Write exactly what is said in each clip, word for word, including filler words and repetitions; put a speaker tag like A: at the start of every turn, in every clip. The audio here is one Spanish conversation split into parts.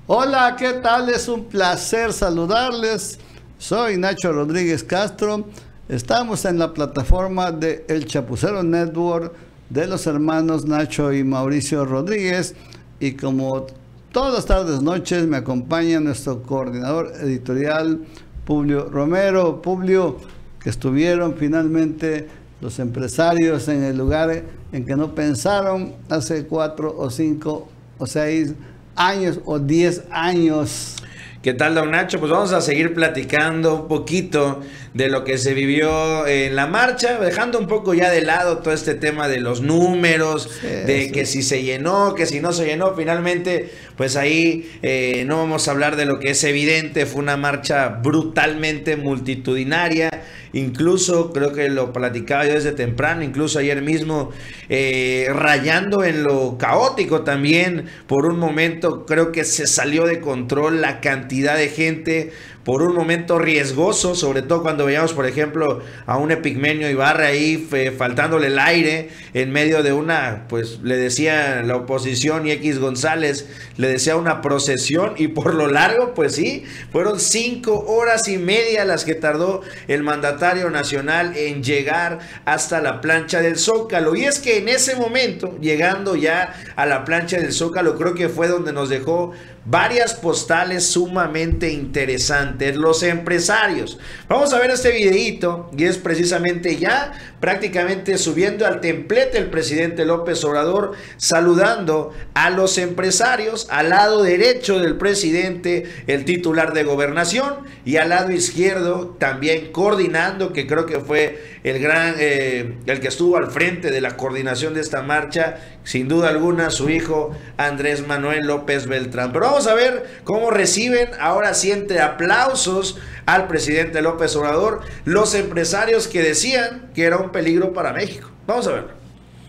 A: Hola, ¿qué tal? Es un placer saludarles. Soy Nacho Rodríguez Castro. Estamos en la plataforma de El Chapucero Network de los hermanos Nacho y Mauricio Rodríguez. Y como todas las tardes, noches, me acompaña nuestro coordinador editorial, Publio Romero. Publio, que estuvieron finalmente los empresarios en el lugar en que no pensaron hace cuatro o cinco o seis años o diez años.
B: ¿Qué tal, don Nacho? Pues vamos a seguir platicando un poquito de lo que se vivió en la marcha, dejando un poco ya de lado todo este tema de los números, sí, de sí. que si se llenó, que si no se llenó. Finalmente, pues ahí eh, no vamos a hablar de lo que es evidente. Fue una marcha brutalmente multitudinaria. Incluso creo que lo platicaba yo desde temprano, incluso ayer mismo, eh, rayando en lo caótico también. Por un momento creo que se salió de control la cantidad de gente, por un momento riesgoso, sobre todo cuando veíamos, por ejemplo, a un Epigmenio Ibarra ahí fe, faltándole el aire en medio de una, pues le decía la oposición y X González, le decía una procesión, y por lo largo, pues sí, fueron cinco horas y media las que tardó el mandatario nacional en llegar hasta la plancha del Zócalo. Y es que en ese momento, llegando ya a la plancha del Zócalo, creo que fue donde nos dejó varias postales sumamente interesantes. Los empresarios. Vamos a ver este videíto, y es precisamente ya prácticamente subiendo al templete el presidente López Obrador, saludando a los empresarios. Al lado derecho del presidente, el titular de Gobernación, y al lado izquierdo también coordinando, que creo que fue el gran, eh, el que estuvo al frente de la coordinación de esta marcha, sin duda alguna, su hijo Andrés Manuel López Beltrán. Pero vamos a ver cómo reciben, ahora sí, entre aplausos, al presidente López Obrador, los empresarios que decían que era un peligro para México. Vamos a verlo.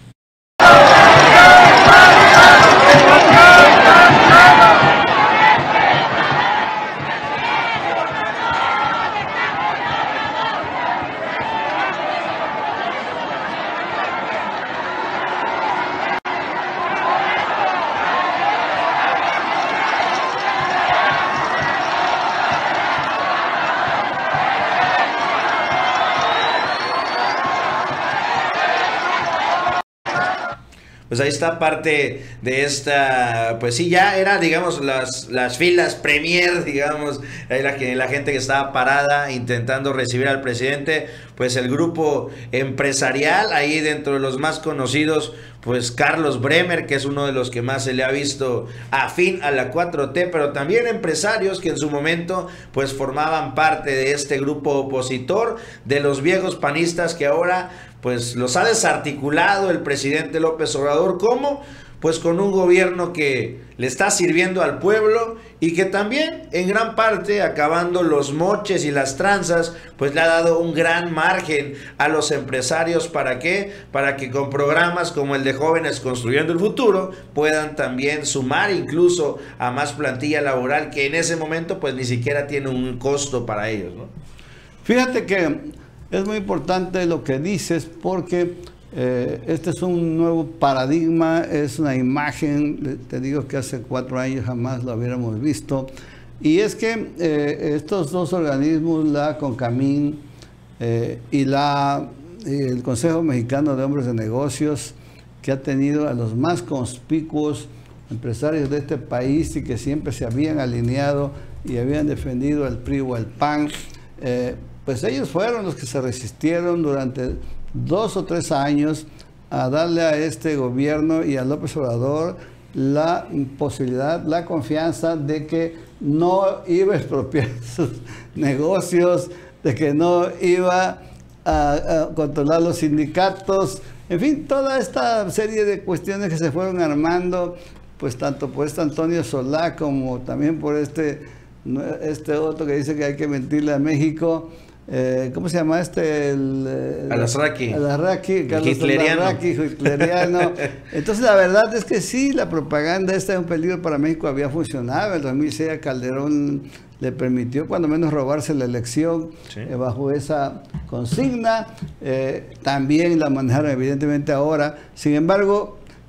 B: Pues ahí está parte de esta, pues sí, ya era, digamos, las, las filas premier, digamos, ahí la, la gente que estaba parada intentando recibir al presidente, pues el grupo empresarial, ahí dentro de los más conocidos, pues Carlos Bremer, que es uno de los que más se le ha visto afín a la cuatro T, pero también empresarios que en su momento pues formaban parte de este grupo opositor, de los viejos panistas que ahora pues los ha desarticulado el presidente López Obrador. ¿Cómo? Pues con un gobierno que le está sirviendo al pueblo, y que también en gran parte, acabando los moches y las tranzas, pues le ha dado un gran margen a los empresarios. ¿Para qué? Para que con programas como el de Jóvenes Construyendo el Futuro puedan también sumar incluso a más plantilla laboral, que en ese momento pues ni siquiera tiene un costo para ellos, ¿no?
A: Fíjate que es muy importante lo que dices, porque eh, este es un nuevo paradigma, es una imagen, te digo que hace cuatro años jamás lo hubiéramos visto, y es que eh, estos dos organismos, la CONCAMIN eh, y la, el Consejo Mexicano de Hombres de Negocios, que ha tenido a los más conspicuos empresarios de este país y que siempre se habían alineado y habían defendido al P R I o al P A N, eh, pues ellos fueron los que se resistieron durante dos o tres años a darle a este gobierno y a López Obrador la posibilidad, la confianza de que no iba a expropiar sus negocios, de que no iba a, a controlar los sindicatos, en fin, toda esta serie de cuestiones que se fueron armando, pues tanto por este Antonio Solá como también por este, este otro que dice que hay que mentirle a México. Eh, ¿Cómo se llama este? El,
B: Alasraqui.
A: Alasraqui, Carlos
B: hitleriano.
A: Alasraqui, hitleriano. Entonces la verdad es que sí, la propaganda esta de un peligro para México había funcionado. En el dos mil seis a Calderón le permitió cuando menos robarse la elección, sí, eh, bajo esa consigna. Eh, también la manejaron evidentemente ahora. Sin embargo,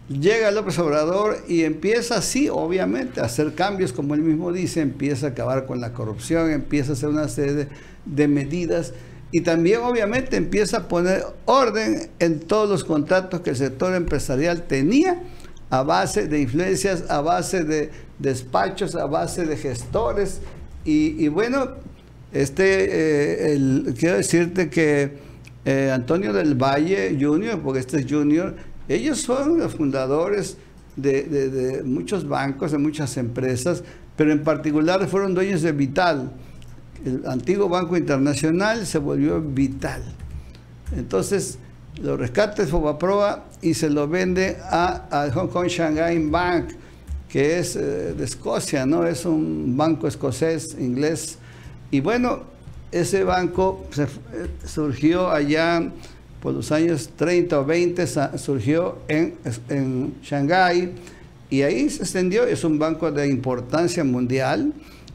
A: llega López Obrador y empieza, sí, obviamente, a hacer cambios, como él mismo dice, empieza a acabar con la corrupción, empieza a hacer una serie de, de medidas y también, obviamente, empieza a poner orden en todos los contratos que el sector empresarial tenía a base de influencias, a base de despachos, a base de gestores. Y, y bueno, este, eh, el, quiero decirte que eh, Antonio del Valle junior, porque este es junior, ellos son los fundadores de, de, de muchos bancos, de muchas empresas, pero en particular fueron dueños de Vital. El antiguo Banco Internacional se volvió Vital. Entonces, lo rescata el Fobaproa y se lo vende a, a Hong Kong Shanghai Bank, que es eh, de Escocia, ¿no? Es un banco escocés, inglés. Y bueno, ese banco se, eh, surgió allá por los años treinta o veinte, surgió en, en Shanghái y ahí se extendió. Es un banco de importancia mundial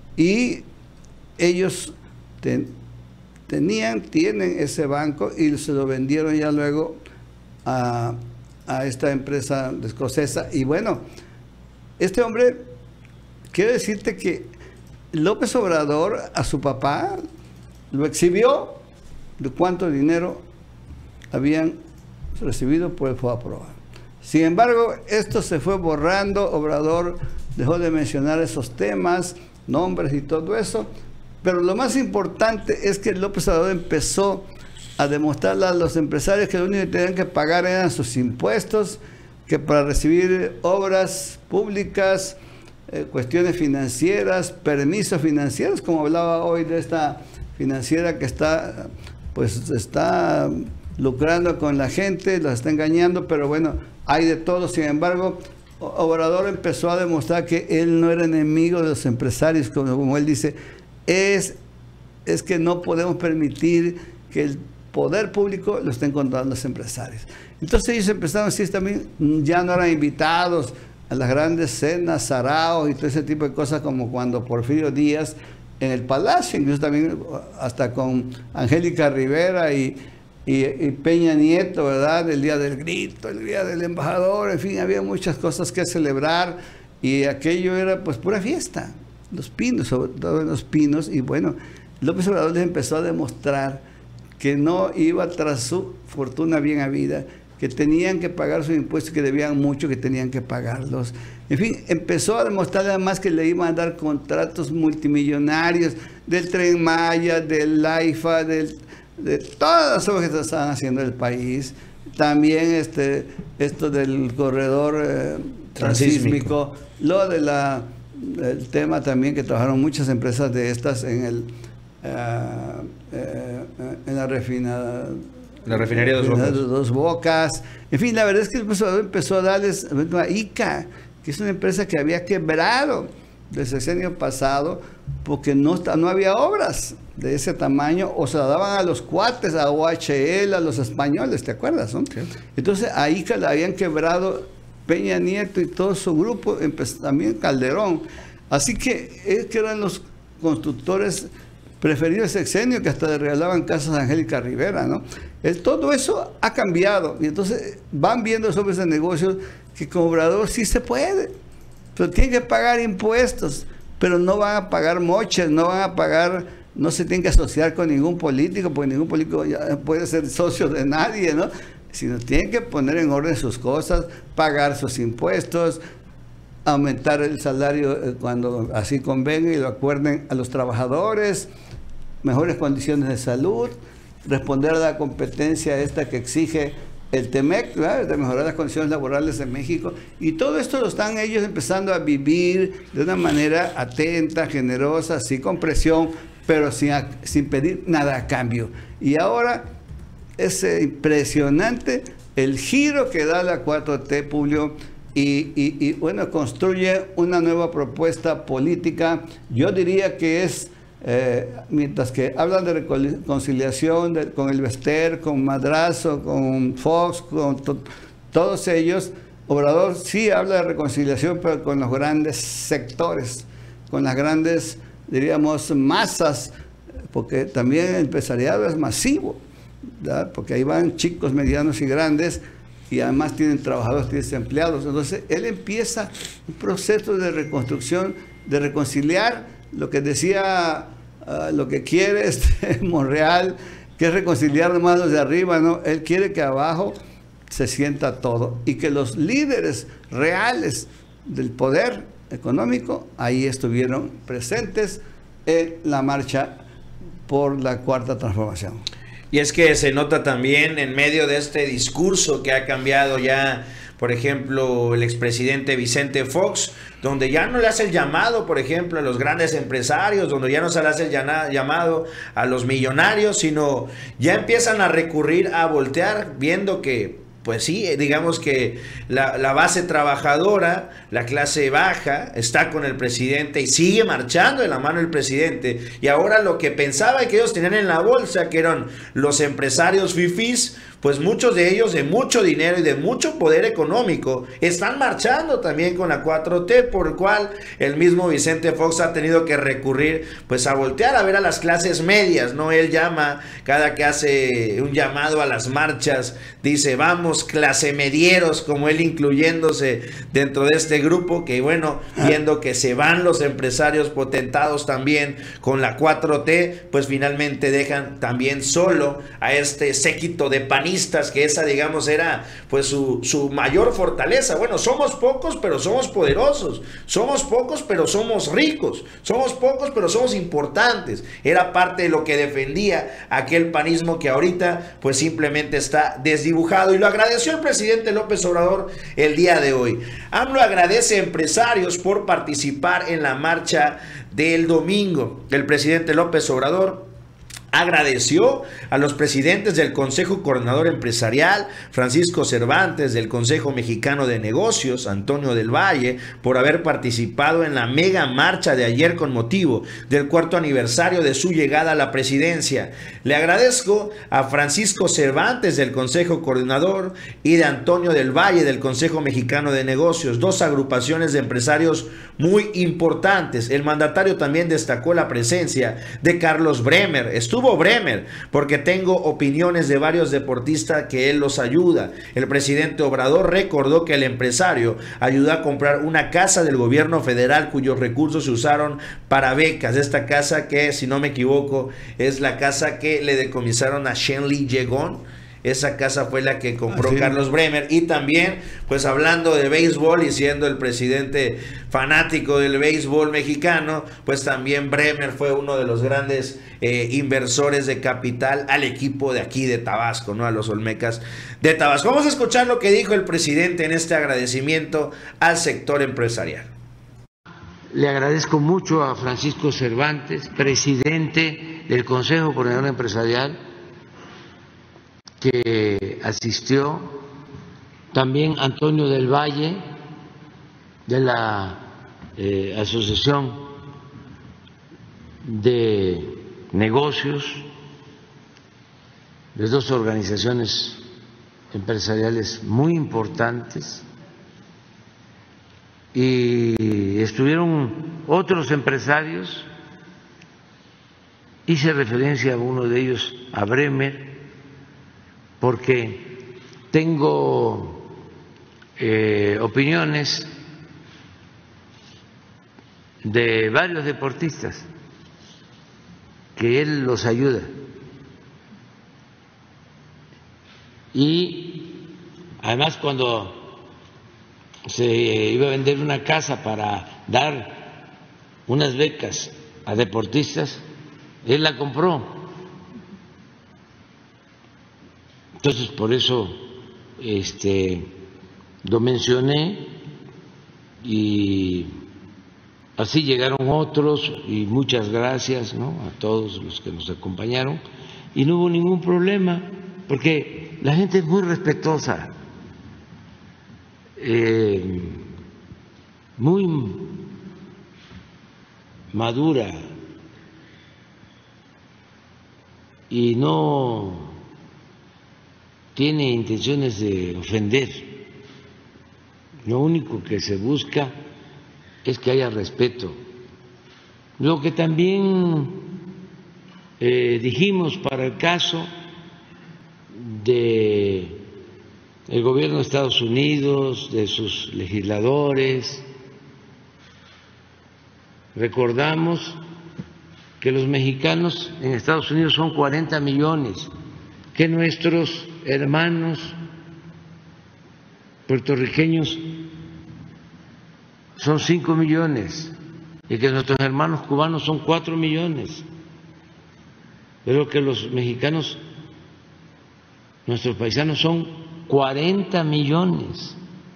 A: y ellos ten, tenían, tienen ese banco y se lo vendieron ya luego a, a esta empresa escocesa. Y bueno, este hombre, quiero decirte que López Obrador a su papá lo exhibió de cuánto dinero habían recibido por el Fobaproa. Sin embargo, esto se fue borrando, Obrador dejó de mencionar esos temas, nombres y todo eso, pero lo más importante es que López Obrador empezó a demostrarle a los empresarios que lo único que tenían que pagar eran sus impuestos, que para recibir obras públicas, eh, cuestiones financieras, permisos financieros, como hablaba hoy de esta financiera que está, pues está lucrando con la gente, los está engañando, pero bueno, hay de todo. Sin embargo, Obrador empezó a demostrar que él no era enemigo de los empresarios, como, como él dice, es, es que no podemos permitir que el poder público lo estén controlando los empresarios. Entonces ellos empezaron a decir también, ya no eran invitados a las grandes cenas, saraos y todo ese tipo de cosas, como cuando Porfirio Díaz en el Palacio, incluso también hasta con Angélica Rivera y Y, y Peña Nieto, ¿verdad? El día del grito, el día del embajador, en fin, había muchas cosas que celebrar y aquello era pues pura fiesta. Los Pinos, sobre todo en Los Pinos, y bueno, López Obrador les empezó a demostrar que no iba tras su fortuna bien habida, que tenían que pagar sus impuestos, que debían mucho, que tenían que pagarlos. En fin, empezó a demostrar además que le iban a dar contratos multimillonarios del Tren Maya, del AIFA, del de todas las obras que se estaban haciendo en el país, también este, esto del corredor eh, transísmico, lo de la, el tema también que trabajaron muchas empresas de estas en el uh, eh, en la refinada,
B: la refinería de Dos Bocas.
A: Dos Bocas. En fin, la verdad es que empezó, empezó a darles a ICA, que es una empresa que había quebrado del sexenio pasado porque no, no había obras de ese tamaño, o se la daban a los cuates, a O H L, a los españoles, ¿te acuerdas? ¿No? Sí. Entonces a ICA la habían quebrado Peña Nieto y todo su grupo, también Calderón. Así que es que eran los constructores preferidos del sexenio, que hasta le regalaban casas a Angélica Rivera, ¿no? El, todo eso ha cambiado y entonces van viendo los hombres de negocios que con Obrador sí se puede, pero tienen que pagar impuestos, pero no van a pagar moches, no van a pagar, no se tienen que asociar con ningún político, porque ningún político ya puede ser socio de nadie, ¿no? Sino tienen que poner en orden sus cosas, pagar sus impuestos, aumentar el salario cuando así convenga y lo acuerden a los trabajadores, mejores condiciones de salud, responder a la competencia esta que exige el TEMEC, ¿verdad? De mejorar las condiciones laborales en México, y todo esto lo están ellos empezando a vivir de una manera atenta, generosa, sí con presión, pero sin, sin pedir nada a cambio. Y ahora es impresionante el giro que da la cuatro T, Publio, y, y, y bueno, construye una nueva propuesta política. Yo diría que es, eh, mientras que hablan de reconciliación de, con el Bester, con Madrazo, con Fox, con to, todos ellos, Obrador sí habla de reconciliación, pero con los grandes sectores, con las grandes, diríamos, masas, porque también el empresariado es masivo, ¿verdad? Porque ahí van chicos, medianos y grandes, y además tienen trabajadores, tienen empleados. Entonces él empieza un proceso de reconstrucción, de reconciliar lo que decía, uh, lo que quiere este Monreal, que es reconciliar nomás los de arriba, ¿no? Él quiere que abajo se sienta todo y que los líderes reales del poder económico ahí estuvieron presentes en la marcha por la Cuarta Transformación.
B: Y es que se nota también en medio de este discurso que ha cambiado ya, por ejemplo, el expresidente Vicente Fox, donde ya no le hace el llamado, por ejemplo, a los grandes empresarios, donde ya no se le hace el llamado a los millonarios, sino ya empiezan a recurrir a voltear, viendo que pues sí, digamos que la, la base trabajadora, la clase baja, está con el presidente y sigue marchando de la mano del presidente. Y ahora lo que pensaba que ellos tenían en la bolsa, que eran los empresarios fifís, pues muchos de ellos de mucho dinero y de mucho poder económico están marchando también con la cuatro T, por el cual el mismo Vicente Fox ha tenido que recurrir pues a voltear a ver a las clases medias, ¿no? Él llama, cada que hace un llamado a las marchas, dice vamos clase medieros, como él incluyéndose dentro de este grupo, que bueno, viendo que se van los empresarios potentados también con la cuatro T, pues finalmente dejan también solo a este séquito de panistas, que esa digamos era pues su, su mayor fortaleza. Bueno, somos pocos pero somos poderosos, somos pocos pero somos ricos, somos pocos pero somos importantes. Era parte de lo que defendía aquel panismo que ahorita pues simplemente está desdibujado, y lo agradeció el presidente López Obrador el día de hoy. AMLO agradece a empresarios por participar en la marcha del domingo. El presidente López Obrador agradeció a los presidentes del Consejo Coordinador Empresarial, Francisco Cervantes, del Consejo Mexicano de Negocios, Antonio del Valle, por haber participado en la mega marcha de ayer con motivo del cuarto aniversario de su llegada a la presidencia. Le agradezco a Francisco Cervantes del Consejo Coordinador y de Antonio del Valle del Consejo Mexicano de Negocios, dos agrupaciones de empresarios muy importantes. El mandatario también destacó la presencia de Carlos Bremer. Estuvo Bremer, porque tengo opiniones de varios deportistas que él los ayuda. El presidente Obrador recordó que el empresario ayudó a comprar una casa del gobierno federal cuyos recursos se usaron para becas. Esta casa que, si no me equivoco, es la casa que le decomisaron a Shenli Yegon. Esa casa fue la que compró ah, sí. Carlos Bremer. Y también, pues hablando de béisbol y siendo el presidente fanático del béisbol mexicano, pues también Bremer fue uno de los grandes eh, inversores de capital al equipo de aquí de Tabasco, ¿no? A los Olmecas de Tabasco. Vamos a escuchar lo que dijo el presidente en este agradecimiento al sector empresarial.
C: Le agradezco mucho a Francisco Cervantes, presidente del Consejo Coordinador Empresarial, que asistió, también Antonio del Valle, de la eh, Asociación de Negocios, de dos organizaciones empresariales muy importantes, y estuvieron otros empresarios. Hice referencia a uno de ellos, a Bremer, porque tengo eh, opiniones de varios deportistas que él los ayuda, y además cuando se iba a vender una casa para dar unas becas a deportistas, él la compró. Entonces, por eso este, lo mencioné, y así llegaron otros, y muchas gracias, ¿no?, a todos los que nos acompañaron, y no hubo ningún problema, porque la gente es muy respetuosa, eh, muy madura, y no tiene intenciones de ofender. Lo único que se busca es que haya respeto. Lo que también eh, dijimos para el caso de el gobierno de Estados Unidos, de sus legisladores. Recordamos que los mexicanos en Estados Unidos son cuarenta millones, que nuestros hermanos puertorriqueños son cinco millones y que nuestros hermanos cubanos son cuatro millones, pero que los mexicanos, nuestros paisanos, son cuarenta millones.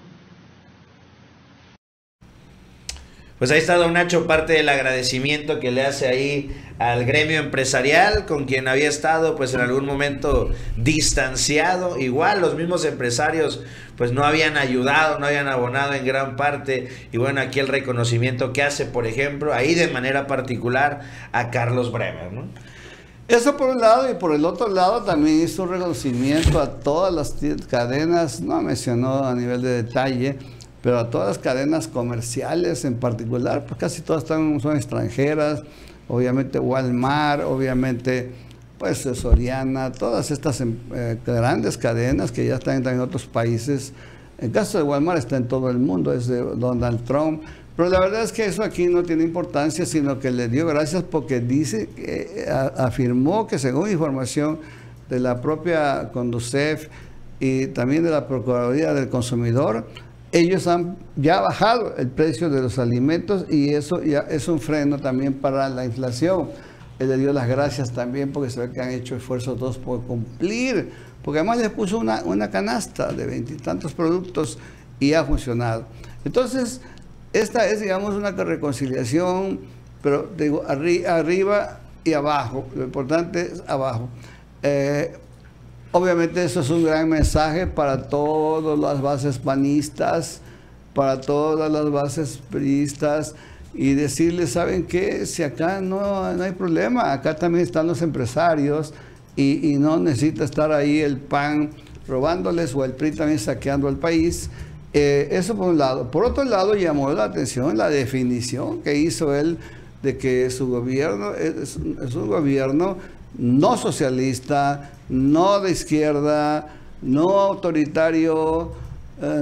B: Pues ahí está don Nacho, parte del agradecimiento que le hace ahí al gremio empresarial, con quien había estado pues en algún momento distanciado. Igual los mismos empresarios pues no habían ayudado, no habían abonado en gran parte. Y bueno, aquí el reconocimiento que hace, por ejemplo, ahí de manera particular a Carlos Bremer, ¿no?
A: Eso por un lado, y por el otro lado también hizo un reconocimiento a todas las cadenas, no mencionó a nivel de detalle, pero a todas las cadenas comerciales en particular, pues casi todas están, son extranjeras, obviamente Walmart, obviamente pues Soriana, todas estas eh, grandes cadenas que ya están en otros países. El caso de Walmart está en todo el mundo, es de Donald Trump, pero la verdad es que eso aquí no tiene importancia, sino que le dio gracias porque dice, que, a, afirmó que según información de la propia Conducef y también de la Procuraduría del Consumidor, ellos han ya bajado el precio de los alimentos y eso ya es un freno también para la inflación. Él le dio las gracias también porque se ve que han hecho esfuerzos todos por cumplir, porque además les puso una, una canasta de veintitantos productos y ha funcionado. Entonces, esta es, digamos, una reconciliación, pero digo, arri arriba y abajo. Lo importante es abajo. Eh, Obviamente eso es un gran mensaje para todas las bases panistas, para todas las bases priistas, y decirles, ¿saben qué? Si acá no, no hay problema, acá también están los empresarios y, y no necesita estar ahí el P A N robándoles o el P R I también saqueando al país. Eh, eso por un lado. Por otro lado, llamó la atención la definición que hizo él de que su gobierno es, es un gobierno no socialista, no de izquierda, no autoritario, eh,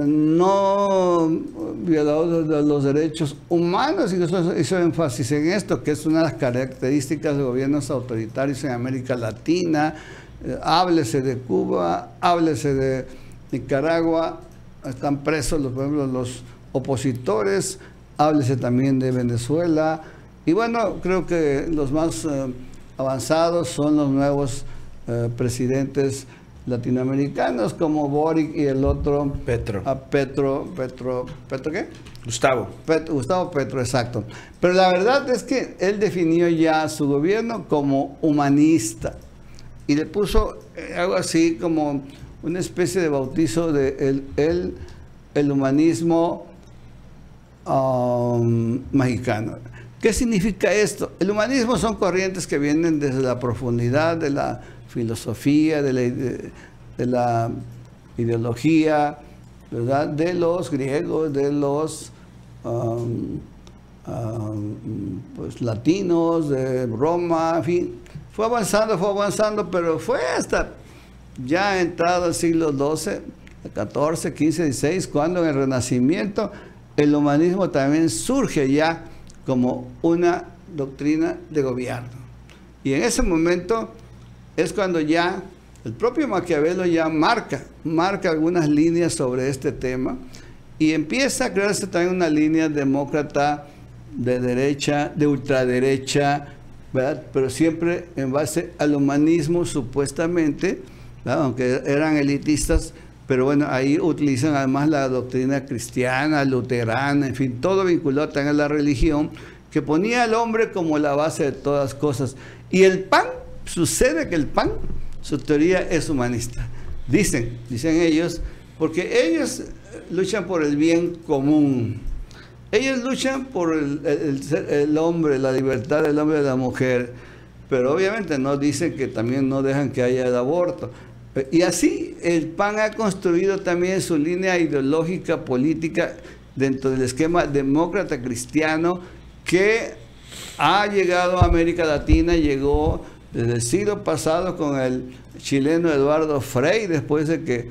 A: no violador de los derechos humanos, y eso hizo énfasis en esto, que es una de las características de gobiernos autoritarios en América Latina. Eh, háblese de Cuba, háblese de Nicaragua, están presos los, por ejemplo, los opositores, háblese también de Venezuela, y bueno, creo que los más eh, avanzados son los nuevos eh, presidentes latinoamericanos como Boric y el otro
B: Petro.
A: A Petro, Petro, ¿Petro qué?
B: Gustavo.
A: Pet, Gustavo Petro, exacto. Pero la verdad es que él definió ya su gobierno como humanista y le puso eh, algo así como una especie de bautizo de el, el, el humanismo um, mexicano. ¿Qué significa esto? El humanismo son corrientes que vienen desde la profundidad de la filosofía, de la, de, de la ideología, ¿verdad? De los griegos, de los um, um, pues, latinos, de Roma, en fin. Fue avanzando, fue avanzando, pero fue hasta ya entrado el siglo doce, catorce, quince, dieciséis, cuando en el Renacimiento el humanismo también surge ya como una doctrina de gobierno. Y en ese momento es cuando ya el propio Maquiavelo ya marca, marca algunas líneas sobre este tema y empieza a crearse también una línea demócrata de derecha, de ultraderecha, ¿verdad? Pero siempre en base al humanismo supuestamente, ¿verdad? Aunque eran elitistas, pero bueno, ahí utilizan además la doctrina cristiana, luterana, en fin, todo vinculado también a la religión, que ponía al hombre como la base de todas las cosas. Y el P A N, sucede que el P A N, su teoría es humanista. Dicen, dicen ellos, porque ellos luchan por el bien común. Ellos luchan por el, el, el hombre, la libertad del hombre y de la mujer, pero obviamente no dicen que también no dejan que haya el aborto. Y así el P A N ha construido también su línea ideológica, política, dentro del esquema demócrata cristiano que ha llegado a América Latina, llegó desde el siglo pasado con el chileno Eduardo Frei, después de que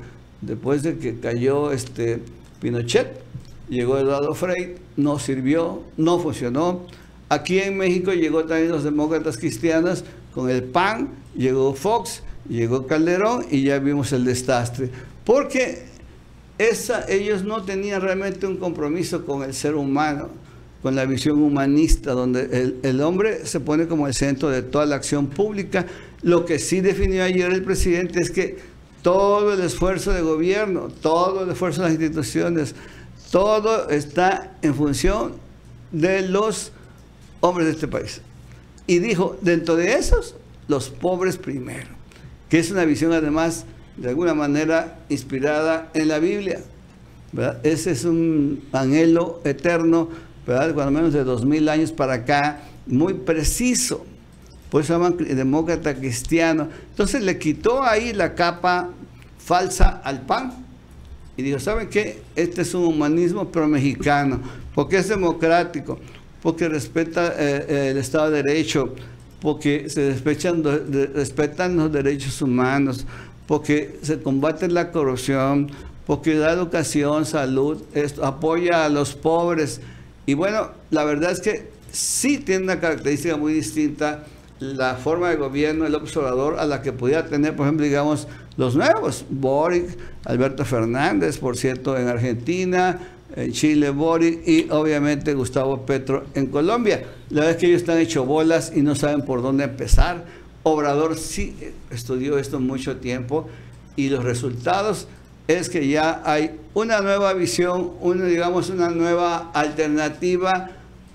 A: después de que cayó este Pinochet, llegó Eduardo Frei, no sirvió, no funcionó. Aquí en México llegó también los demócratas cristianos con el P A N, llegó Fox, llegó Calderón y ya vimos el desastre. Porque esa, ellos no tenían realmente un compromiso con el ser humano, con la visión humanista, donde el, el hombre se pone como el centro de toda la acción pública. Lo que sí definió ayer el presidente es que todo el esfuerzo de gobierno, todo el esfuerzo de las instituciones, todo está en función de los hombres de este país. Y dijo, dentro de esos, los pobres primero, que es una visión además, de alguna manera, inspirada en la Biblia, ¿verdad? Ese es un anhelo eterno, ¿verdad? Cuando menos de dos mil años para acá, muy preciso. Por eso se llaman demócrata cristiano. Entonces le quitó ahí la capa falsa al P A N y dijo, ¿saben qué? Este es un humanismo pero mexicano, porque es democrático, porque respeta eh, el Estado de Derecho, porque se respetan, de, respetan los derechos humanos, porque se combate la corrupción, porque da educación, salud, esto, apoya a los pobres. Y bueno, la verdad es que sí tiene una característica muy distinta la forma de gobierno del observador a la que pudiera tener, por ejemplo, digamos, los nuevos, Boric, Alberto Fernández, por cierto, en Argentina, en Chile, Boric, y obviamente Gustavo Petro en Colombia. La verdad es que ellos están hechos bolas y no saben por dónde empezar. Obrador sí estudió esto mucho tiempo y los resultados es que ya hay una nueva visión, una, digamos, una nueva alternativa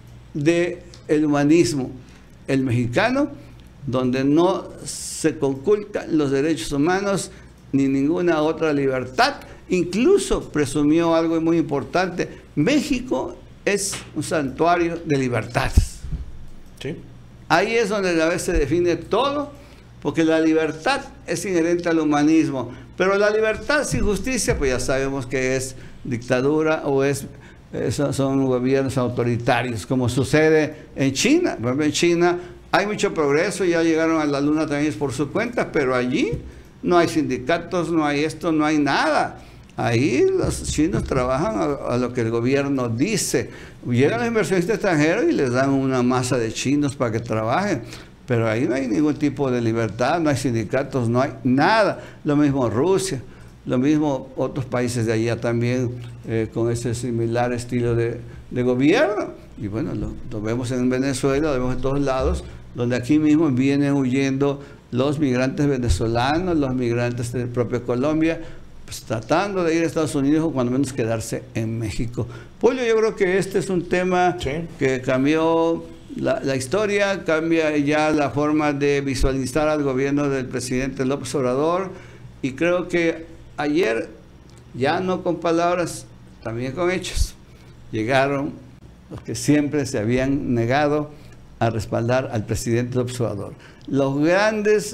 A: del humanismo, el mexicano, donde no se conculcan los derechos humanos ni ninguna otra libertad. Incluso presumió algo muy importante: México es un santuario de libertades.
B: Sí.
A: Ahí es donde a veces se define todo, porque la libertad es inherente al humanismo, pero la libertad sin justicia, pues ya sabemos que es dictadura o es, son, son gobiernos autoritarios, como sucede en China. Por ejemplo, en China hay mucho progreso, ya llegaron a la luna también por su cuenta, pero allí no hay sindicatos, no hay esto, no hay nada. Ahí los chinos trabajan a, a lo que el gobierno dice. Llegan los inversionistas extranjeros y les dan una masa de chinos para que trabajen. Pero ahí no hay ningún tipo de libertad, no hay sindicatos, no hay nada. Lo mismo Rusia, lo mismo otros países de allá también eh, con ese similar estilo de, de gobierno. Y bueno, lo, lo vemos en Venezuela, lo vemos en todos lados, donde aquí mismo vienen huyendo los migrantes venezolanos, los migrantes de propia Colombia, pues tratando de ir a Estados Unidos o cuando menos quedarse en México. Pollo, yo creo que este es un tema sí. que cambió la, la historia, cambia ya la forma de visualizar al gobierno del presidente López Obrador, y creo que ayer, ya no con palabras, también con hechos, llegaron los que siempre se habían negado a respaldar al presidente López Obrador. Los grandes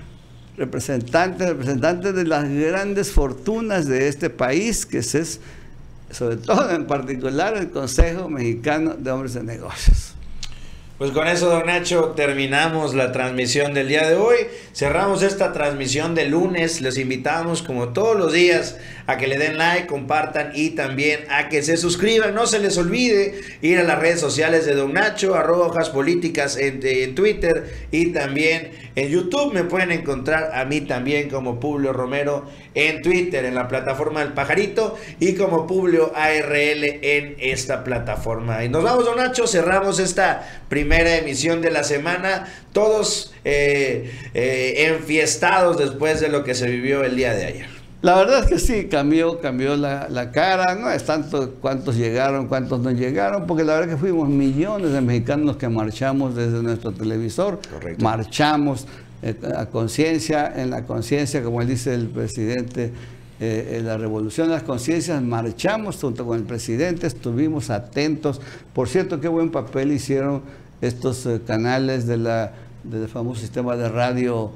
A: representantes, representantes de las grandes fortunas de este país, que es, sobre todo en particular, el Consejo Mexicano de Hombres de Negocios.
B: Pues con eso, don Nacho, terminamos la transmisión del día de hoy. Cerramos esta transmisión de lunes. Les invitamos, como todos los días, a que le den like, compartan y también a que se suscriban. No se les olvide ir a las redes sociales de don Nacho, arroba hojas políticas en, en Twitter y también en YouTube. Me pueden encontrar a mí también como Publio Romero en Twitter, en la plataforma del Pajarito, y como Publio A R L en esta plataforma. Y nos vamos, don Nacho. Cerramos esta primera emisión de la semana, todos eh, eh, enfiestados después de lo que se vivió el día de ayer.
A: La verdad es que sí, cambió, cambió la, la cara. No es tanto cuántos llegaron, cuántos no llegaron, porque la verdad que fuimos millones de mexicanos los que marchamos desde nuestro televisor.
B: Correcto.
A: Marchamos eh, a conciencia, en la conciencia, como él dice el presidente, eh, en la revolución de las conciencias, marchamos junto con el presidente, estuvimos atentos. Por cierto, qué buen papel hicieron estos eh, canales de la, del famoso sistema de radio,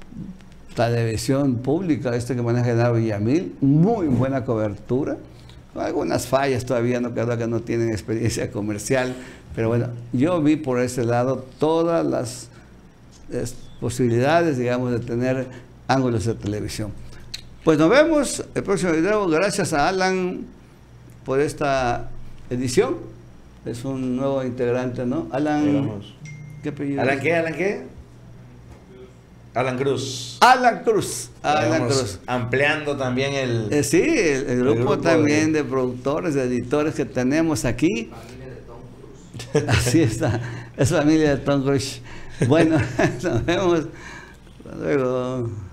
A: televisión pública, este que maneja Genaro Villamil. Muy buena cobertura, algunas fallas todavía, no queda que no tienen experiencia comercial, pero bueno, yo vi por ese lado todas las es, posibilidades, digamos, de tener ángulos de televisión. Pues nos vemos el próximo video. Gracias a Alan por esta edición. Es un nuevo integrante, ¿no? Alan. ¿Qué apellido?
B: ¿Alan qué? ¿Alan qué? Alan Cruz.
A: Alan Cruz. Alan
B: Vamos
A: Cruz.
B: Ampliando también el...
A: Eh, sí, el, el, grupo,
B: grupo
A: también
B: de...
A: de productores, de editores que tenemos aquí. Familia de Tom Cruise. Así está. Es familia de Tom Cruise. Bueno, nos vemos. Hasta luego.